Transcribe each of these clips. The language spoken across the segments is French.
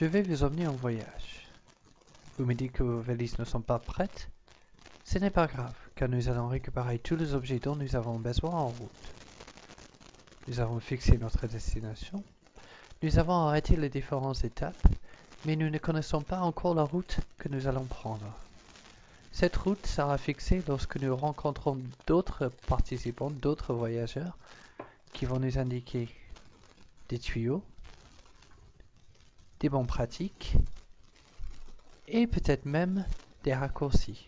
Je vais vous emmener en voyage. Vous me dites que vos valises ne sont pas prêtes? Ce n'est pas grave, car nous allons récupérer tous les objets dont nous avons besoin en route. Nous avons fixé notre destination. Nous avons arrêté les différentes étapes, mais nous ne connaissons pas encore la route que nous allons prendre. Cette route sera fixée lorsque nous rencontrons d'autres participants, d'autres voyageurs, qui vont nous indiquer des tuyaux, des bons pratiques, et peut-être même des raccourcis.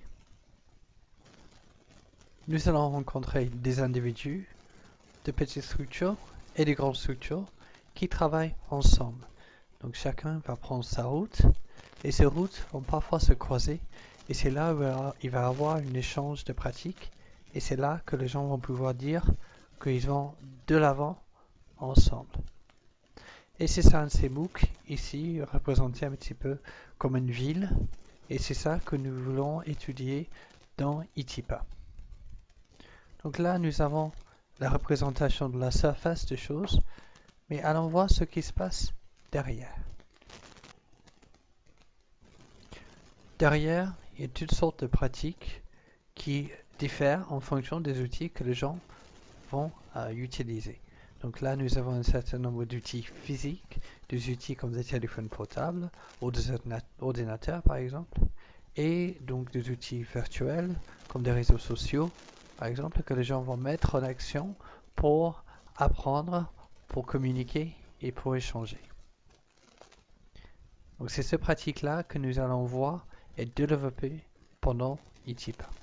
Nous allons rencontrer des individus, de petites structures et de grandes structures qui travaillent ensemble. Donc chacun va prendre sa route et ces routes vont parfois se croiser et c'est là où il va y avoir un échange de pratiques et c'est là que les gens vont pouvoir dire qu'ils vont de l'avant ensemble. Et c'est ça un de ces MOOC ici représenté un petit peu comme une ville et c'est ça que nous voulons étudier dans ITIPA. Donc là nous avons la représentation de la surface des choses, mais allons voir ce qui se passe derrière. Derrière, il y a toutes sortes de pratiques qui diffèrent en fonction des outils que les gens vont utiliser. Donc là, nous avons un certain nombre d'outils physiques, des outils comme des téléphones portables ou des ordinateurs par exemple, et donc des outils virtuels comme des réseaux sociaux par exemple, que les gens vont mettre en action pour apprendre, pour communiquer et pour échanger. Donc c'est cette pratique-là que nous allons voir et développer pendant ITIPA.